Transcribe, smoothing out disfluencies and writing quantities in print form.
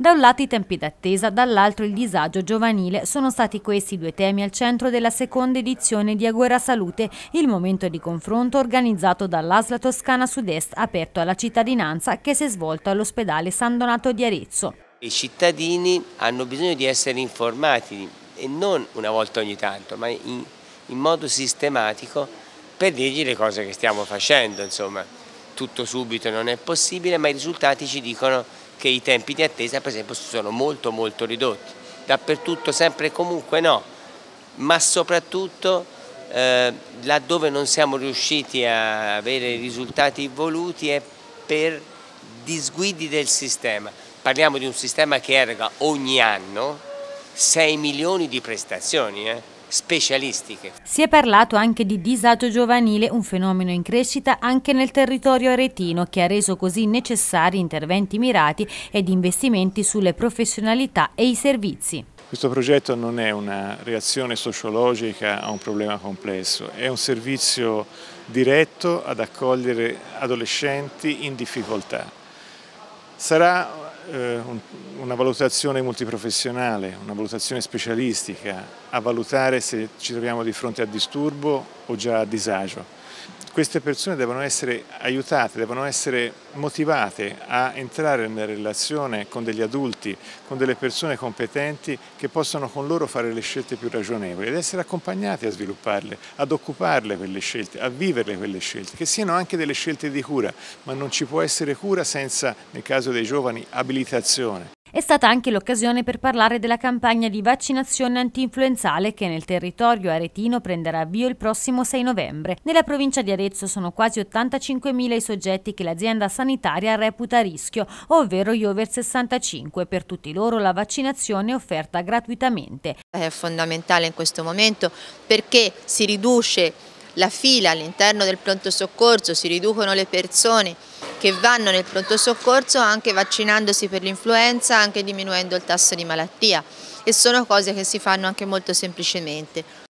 Da un lato i tempi d'attesa, dall'altro il disagio giovanile. Sono stati questi due temi al centro della seconda edizione di Agora Salute, il momento di confronto organizzato dall'ASL Toscana Sud-Est, aperto alla cittadinanza, che si è svolto all'ospedale San Donato di Arezzo. I cittadini hanno bisogno di essere informati, e non una volta ogni tanto, ma in modo sistematico, per dirgli le cose che stiamo facendo. Insomma, tutto subito non è possibile, ma i risultati ci dicono che i tempi di attesa, per esempio, sono molto ridotti. Dappertutto, sempre e comunque no, ma soprattutto laddove non siamo riusciti a avere i risultati voluti è per disguidi del sistema. Parliamo di un sistema che eroga ogni anno 6 milioni di prestazioni specialistiche. Si è parlato anche di disagio giovanile, un fenomeno in crescita anche nel territorio aretino, che ha reso così necessari interventi mirati ed investimenti sulle professionalità e i servizi. Questo progetto non è una reazione sociologica a un problema complesso, è un servizio diretto ad accogliere adolescenti in difficoltà. Sarà una valutazione multiprofessionale, una valutazione specialistica a valutare se ci troviamo di fronte a disturbo o già a disagio. Queste persone devono essere aiutate, devono essere motivate a entrare nella relazione con degli adulti, con delle persone competenti che possano con loro fare le scelte più ragionevoli ed essere accompagnati a svilupparle, ad occuparle quelle scelte, a viverle quelle scelte, che siano anche delle scelte di cura, ma non ci può essere cura senza, nel caso dei giovani, abilitazione. È stata anche l'occasione per parlare della campagna di vaccinazione antinfluenzale che nel territorio aretino prenderà avvio il prossimo 6 novembre. Nella provincia di Arezzo sono quasi 85.000 i soggetti che l'azienda sanitaria reputa a rischio, ovvero gli over 65. Per tutti loro la vaccinazione è offerta gratuitamente. È fondamentale in questo momento perché si riduce la fila all'interno del pronto soccorso, si riducono le persone che vanno nel pronto soccorso anche vaccinandosi per l'influenza, anche diminuendo il tasso di malattia, e sono cose che si fanno anche molto semplicemente.